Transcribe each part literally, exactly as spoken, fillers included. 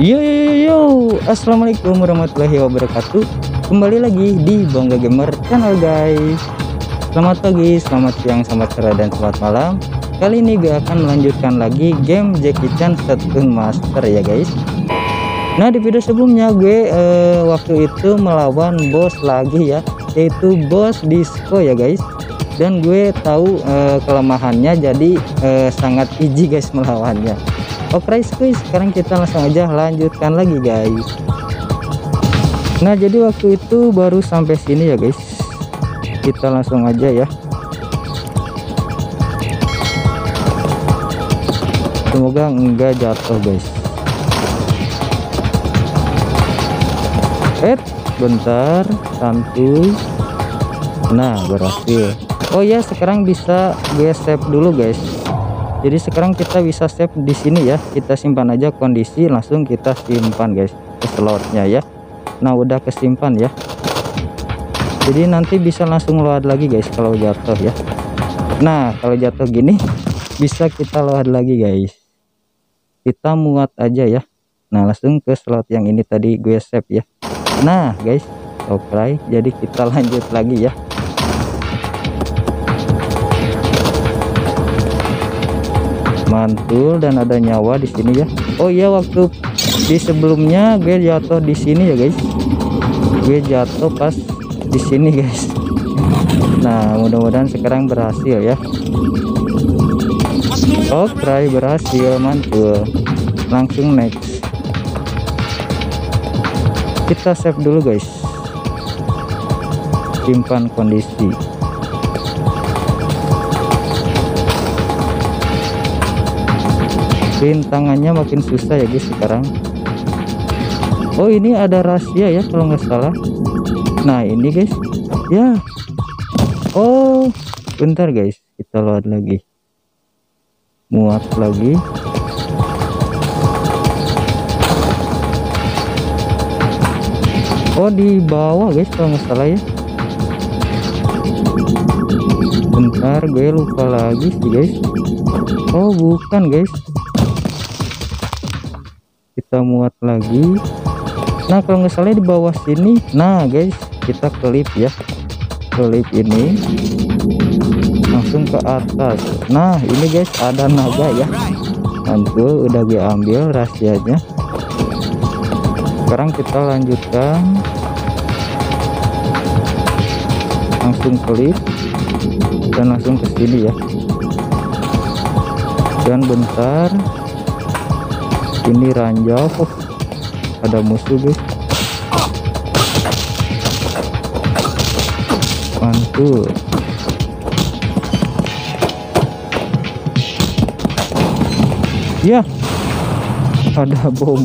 Yo yo yo yo, assalamualaikum warahmatullahi wabarakatuh. Kembali lagi di Bangga Gamer Channel guys. Selamat pagi, selamat siang, selamat sore, dan selamat malam. Kali ini gue akan melanjutkan lagi game Jackie Chan Shotokan Master ya guys. Nah di video sebelumnya gue eh, waktu itu melawan bos lagi ya, yaitu bos disco ya guys. Dan gue tahu eh, kelemahannya, jadi eh, sangat easy guys melawannya. Oke guys, sekarang kita langsung aja lanjutkan lagi guys. Nah jadi waktu itu baru sampai sini ya guys, kita langsung aja ya. Semoga enggak jatuh guys. Eh bentar, santuy. Nah berhasil. Oh ya, sekarang bisa gue save dulu guys. Jadi sekarang kita bisa save di sini ya. Kita simpan aja kondisi, langsung kita simpan guys ke slotnya ya. Nah udah kesimpan ya. Jadi nanti bisa langsung load lagi guys kalau jatuh ya. Nah kalau jatuh gini bisa kita load lagi guys. Kita muat aja ya. Nah langsung ke slot yang ini tadi gue save ya. Nah guys, oke okay, jadi kita lanjut lagi ya. Mantul dan ada nyawa di sini ya. Oh iya, waktu di sebelumnya gue jatuh di sini ya guys. Gue jatuh pas di sini guys. Nah mudah-mudahan sekarang berhasil ya. Oke okay, berhasil, mantul. Langsung next. Kita save dulu guys. Simpan kondisi. Rintangannya makin susah ya guys sekarang. Oh ini ada rahasia ya kalau nggak salah. Nah ini guys ya. Oh bentar guys, kita load lagi, muat lagi. Oh di bawah guys kalau nggak salah ya. Bentar, gue lupa lagi sih guys. Oh bukan guys, kita muat lagi. Nah kalau nggak salah di bawah sini. Nah guys, kita klip ya, klip ini langsung ke atas. Nah ini guys ada naga ya, mantul, udah gue ambil rahasianya. Sekarang kita lanjutkan, langsung klip dan langsung ke sini ya. Dan bentar, ini ranjau. Oh, ada musuh guys. Mantul. Ya, ada bom.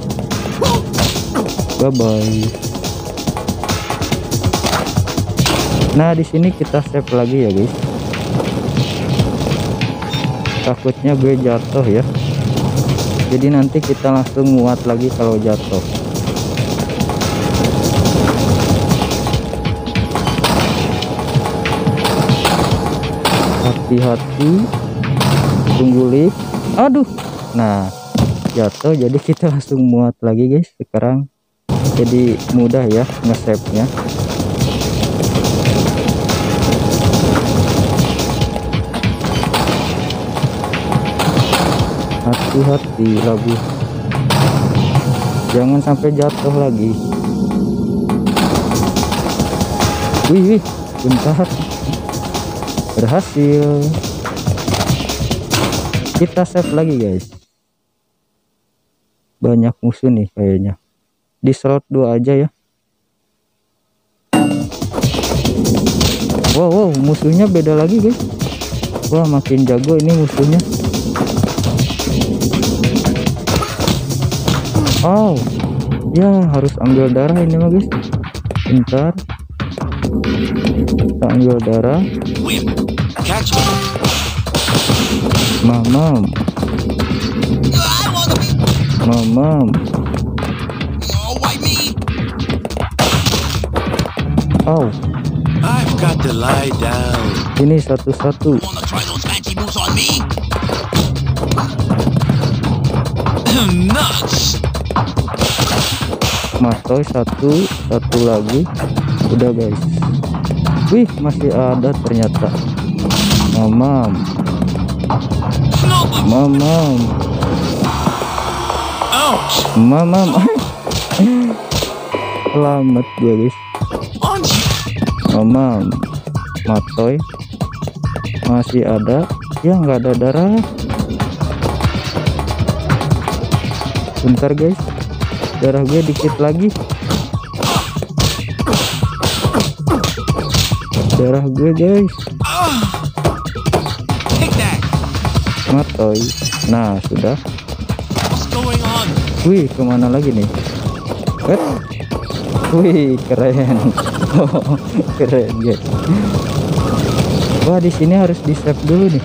Bye bye. Nah di sini kita save lagi ya guys. Takutnya gue jatuh ya. Jadi nanti kita langsung muat lagi kalau jatuh. Hati-hati, tunggu lift. Aduh, nah jatuh, jadi kita langsung muat lagi guys sekarang. Jadi mudah ya nge-save nya. Hati-hati lagu, jangan sampai jatuh lagi. Wih, wih bentar, berhasil. Kita save lagi guys. Banyak musuh nih kayaknya. Di slot dua aja ya. Wow, wow musuhnya beda lagi guys. Wah makin jago ini musuhnya. Oh ya, harus ambil darah ini mah guys. Bentar, kita ambil darah. Mamam, mamam. Oh, I've got to lie down. Ini satu-satu. Nuts. Matoy satu, satu lagi. Udah guys. Wih, masih ada ternyata. Mamam. Mamam. Mamam. Selamat dia guys. Mamam. Matoy masih ada ya, nggak ada darah. Bentar guys, darah gue dikit lagi. Darah gue guys. Matoy. Nah sudah. Wih, kemana lagi nih? What? Wih, keren. Oh, keren guys. Wah, di sini harus di save dulu nih.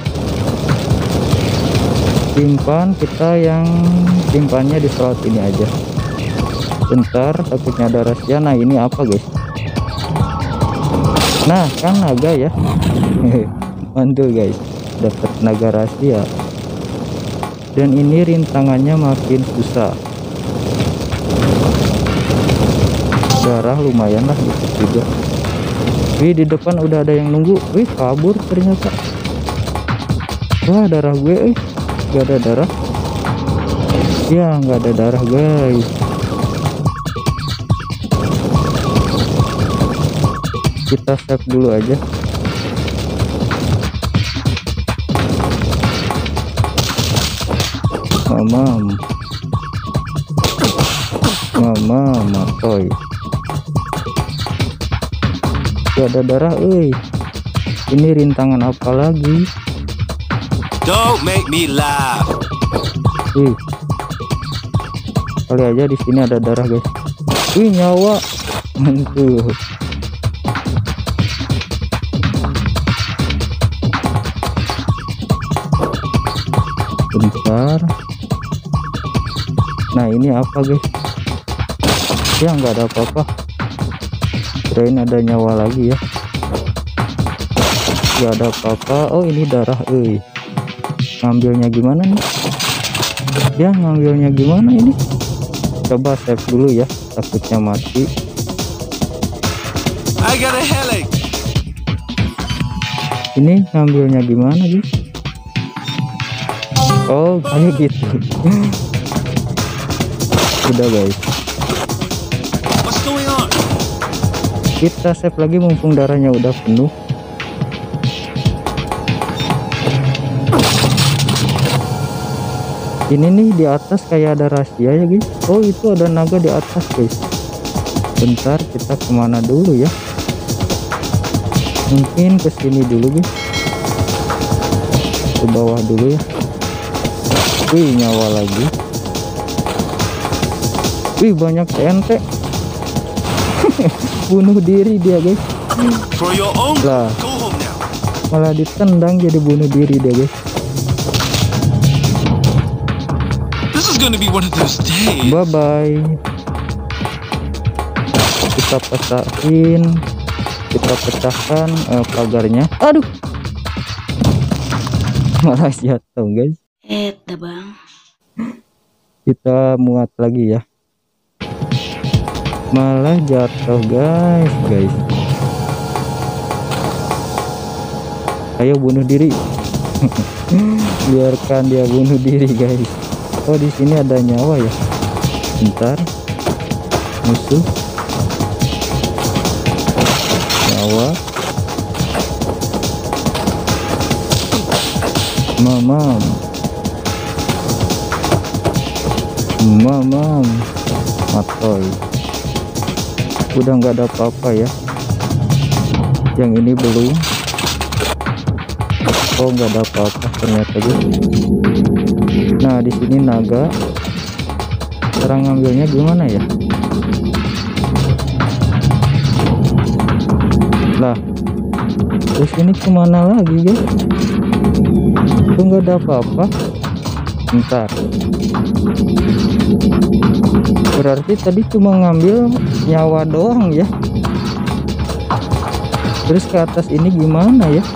Simpan, kita yang simpannya di slot ini aja. Bentar, takutnya ada rahasia. Nah, ini apa guys? Nah, kan naga ya. Mantul guys, dapat naga rahasia. Dan ini rintangannya makin susah. Darah lumayan lah dikit juga. Wih, di depan udah ada yang nunggu. Wih, kabur ternyata. Wah, darah gue eh gak ada darah ya, nggak ada darah guys. Kita save dulu aja. Mamam. Mamam, Matoy. Gak ada darah, eh. Ini rintangan apa lagi? Don't make me laugh. Wih, kali aja di sini ada darah guys. Wih, nyawa. Mantul. Bentar. Nah, ini apa guys? Ya, nggak ada apa-apa. Kirain ada nyawa lagi ya. Nggak ada apa-apa. Oh, ini darah, eh. Ngambilnya gimana nih? Ya, ngambilnya gimana ini? Coba save dulu ya, takutnya mati. I got a headache. Ini ngambilnya gimana guys? Oh, kayak gitu. Udah guys, What's going on? kita save lagi mumpung darahnya udah penuh. Ini nih di atas kayak ada rahasia ya guys. Oh, itu ada naga di atas guys. Bentar, kita kemana dulu ya? Mungkin ke sini dulu guys. Ke bawah dulu ya. Wih, nyawa lagi. Wih, banyak T N T. Bunuh diri dia guys. For your own. Lah, Go home now. malah ditendang jadi bunuh diri dia guys. This is gonna be one of those days. Bye bye. Kita pecahin, kita pecahkan uh, pagarnya. Aduh, malah jatuh guys. Eh, bang. Kita muat lagi ya. Malah jatuh guys, guys. Ayo bunuh diri. Biarkan dia bunuh diri guys. Oh, di sini ada nyawa ya. Bentar. Musuh. Nyawa. Mamam. Mamam. Matoy. Udah nggak ada apa-apa ya. Yang ini belum. Oh, nggak ada apa-apa ternyata guys. Nah, di sini naga. Cara ngambilnya gimana ya? Lah, terus ini kemana lagi guys? Itu nggak ada apa-apa. Bentar. Berarti tadi cuma ngambil nyawa doang ya. Terus ke atas ini gimana ya?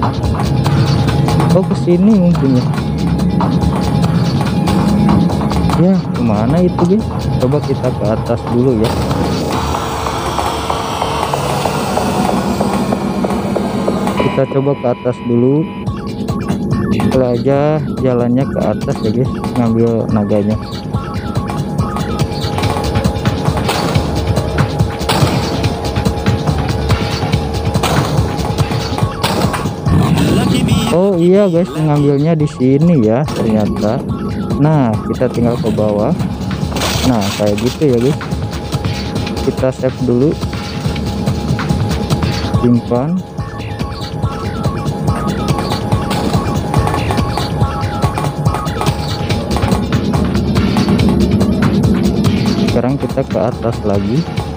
Oh, ke sini mungkin ya. Ya kemana itu guys? Coba kita ke atas dulu ya. Kita coba ke atas dulu. Kalau aja jalannya ke atas ya guys, ngambil naganya. Oh iya guys, mengambilnya di sini ya ternyata. Nah kita tinggal ke bawah. Nah kayak gitu ya guys. Kita save dulu, simpan. Sekarang kita ke atas lagi.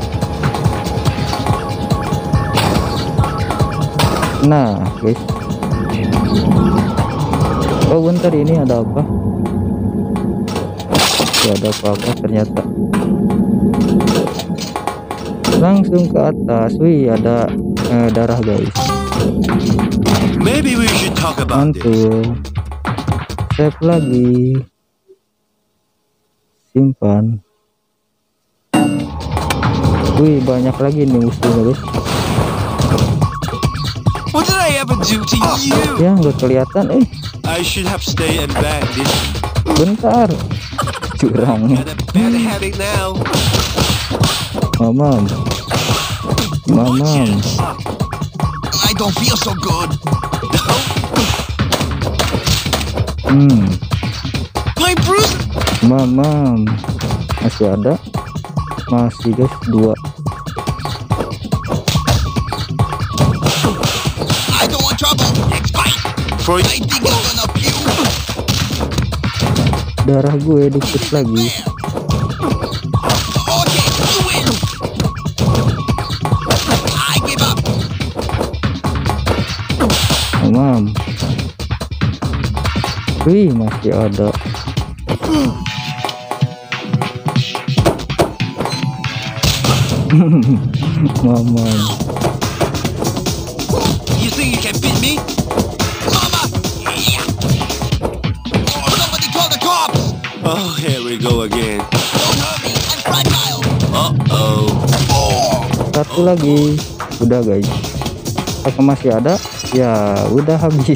Nah guys, oh bentar, ini ada apa? Tidak ada apa-apa ternyata. Langsung ke atas. Wih, ada eh, darah guys. Maybe we should talk about this. Mantul. Save lagi, simpan. Wih, banyak lagi nih musuhnya guys. What did I ever do to you? Ya nggak kelihatan. Eh I should have stayed and bandaged. bentar, curang. Got a bad headache now. Mamam, mamam. I don't feel so good. Hmm, My bruise. mamam. Masih ada, masih guys, dua. I don't want trouble. Next fight. For I think I'm gonna puke. Darah gue dikit lagi. Okay, you win. I give up. Mamam. Wih, masih ada. Mamam. You think you can beat me? Mama! Yeah. Oh, somebody call the cops! Oh, here we go again. Don't hurt me, I'm fragile. Uh-oh. Oh. Satu lagi. Udah guys. Apakah masih ada? Ya udah habis.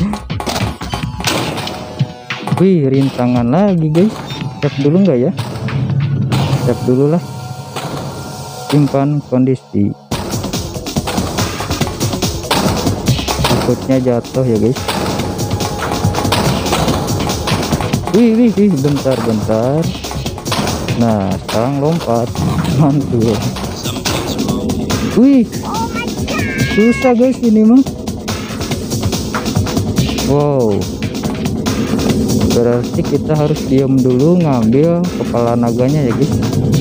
Wih, rintangan lagi guys. Save dulu nggak ya? Save dulu lah. Simpan kondisi. Takutnya jatuh ya guys. Wih wih wih, bentar bentar. Nah sekarang lompat. Mantul. Wih, susah guys ini mah. Wow, berarti kita harus diam dulu ngambil kepala naganya ya guys.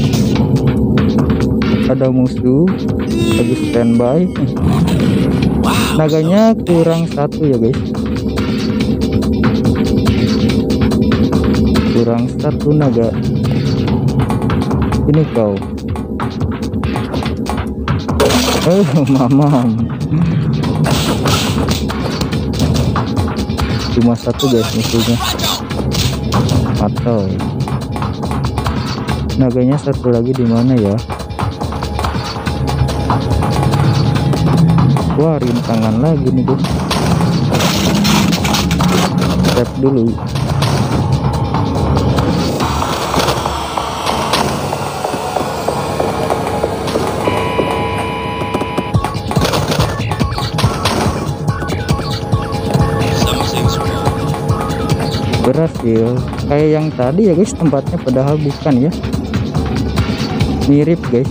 Ada musuh lagi standby. Naganya kurang satu ya guys, kurang satu naga. Ini kau. Oh mamam, cuma satu guys musuhnya. Atau naganya satu lagi di mana ya? Wah, rintangan lagi nih guys. Save dulu. Berhasil. Kayak yang tadi ya guys, tempatnya padahal bukan ya. Mirip guys.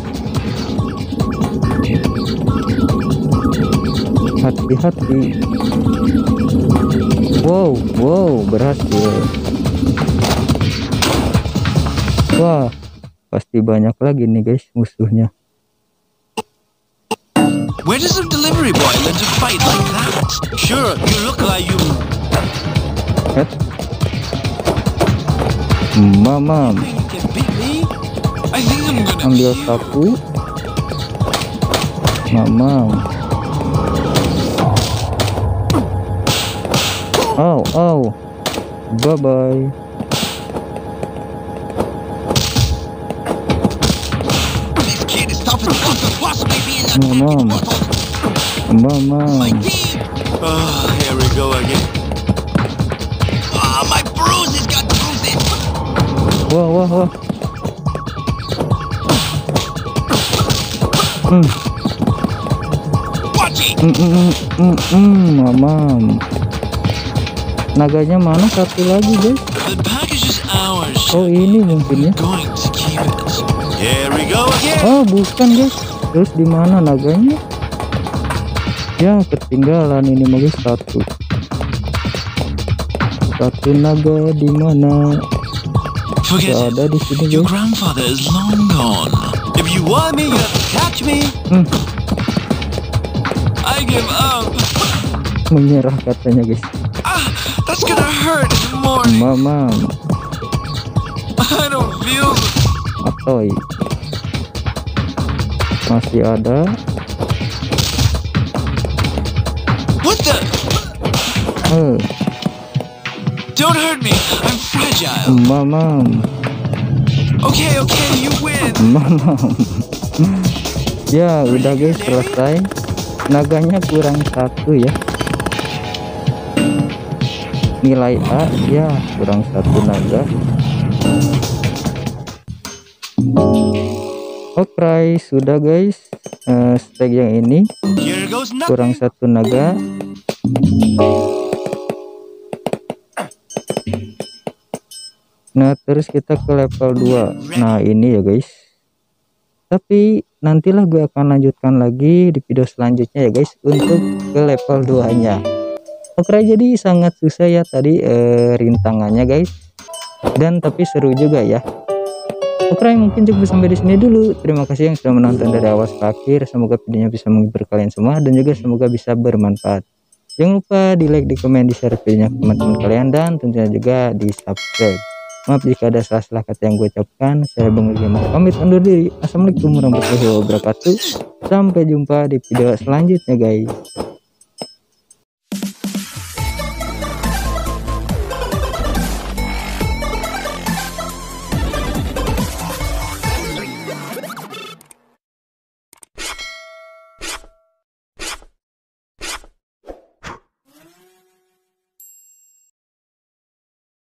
Hati-hati. Wow, wow, berhasil. Wah, pasti banyak lagi nih guys musuhnya. Where does the delivery boy learn to fight like that? Sure, you look like you. Eh? Mamam. You can beat me? I think I'm gonna Ambil puke. sapu. Mamam. Oh, oh. Bye bye. possibly be in that Mom, fifty mom, mom. My team! Oh, here we go again. Ah, my bruises got bruises. Wah, wah, wah. Hmm, Watch it! hmm, hmm, hmm, hmm, mamam. Naganya mana satu lagi, guys? The package is ours. Oh, ini mungkin ya. Going to keep it. Here we go again. Oh, bukan, guys. Terus di mana naganya? Ya, ketinggalan ini lagi satu. Satu naga di mana? Forget Gak it. ada di sini, Your guys. grandfather is long gone. If you want me, you have to catch me. Hmm, I give up. menyerah katanya, guys. Ah, that's gonna hurt in the morning. Mamam, I don't feel. atoy. Masih ada. What the? Eh, Don't hurt me. I'm fragile. mamam, Okay, okay, you win. mamam. Ya, udah guys, selesai. Naganya kurang satu ya. Nilai A, ya, kurang satu naga. Oke, sudah guys. Eh, stake yang ini Here goes kurang nothing. satu naga. Nah, terus kita ke level dua. Nah, ini ya guys. Tapi nantilah gue akan lanjutkan lagi di video selanjutnya ya guys, untuk ke level dua nya. Oke, jadi sangat susah ya tadi eh, rintangannya guys. Dan tapi seru juga ya. Oke, mungkin cukup sampai di sini dulu. Terima kasih yang sudah menonton dari awal sampai akhir. Semoga videonya bisa menghibur kalian semua dan juga semoga bisa bermanfaat. Jangan lupa di like, di komen, di share videonya ke teman-teman kalian, dan tentunya juga di subscribe. Maaf jika ada salah-salah kata yang gue ucapkan. Saya Bang Gamer pamit undur diri. Assalamualaikum warahmatullahi wabarakatuh. Sampai jumpa di video selanjutnya guys.